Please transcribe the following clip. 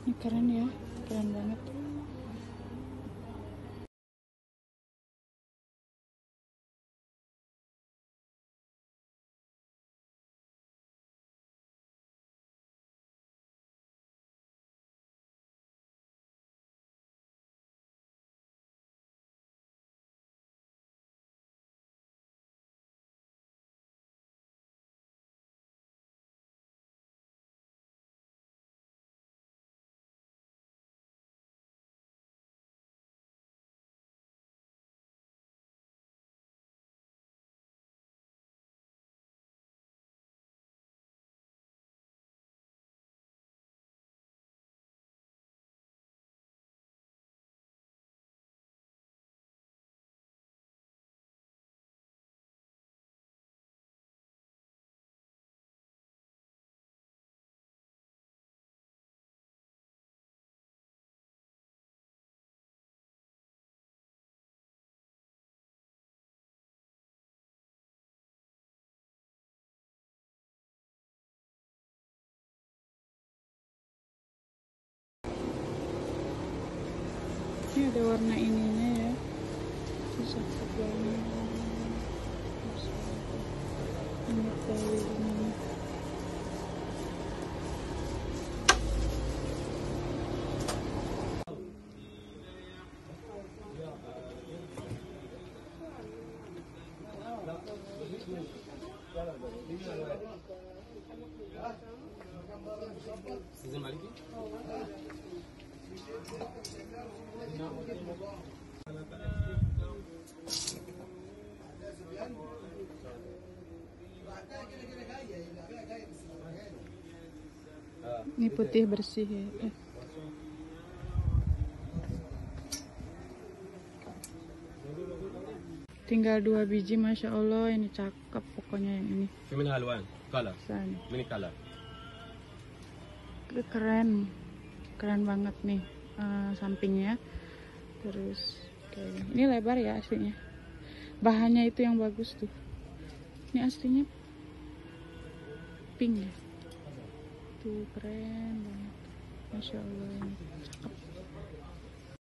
Ini keren ya, keren banget. Ini ada warna ininya ya, bisa banget. Ini kayu ini. Ini putih bersih ya. Tinggal 2 biji, masya Allah. Ini cakep pokoknya yang ini. Ini haluan, color. Ini color. Keren, keren banget nih sampingnya. Terus kayak ini lebar ya aslinya. Bahannya itu yang bagus tuh. Ini aslinya pink ya. Tuh keren banget, masya Allah ini cakep.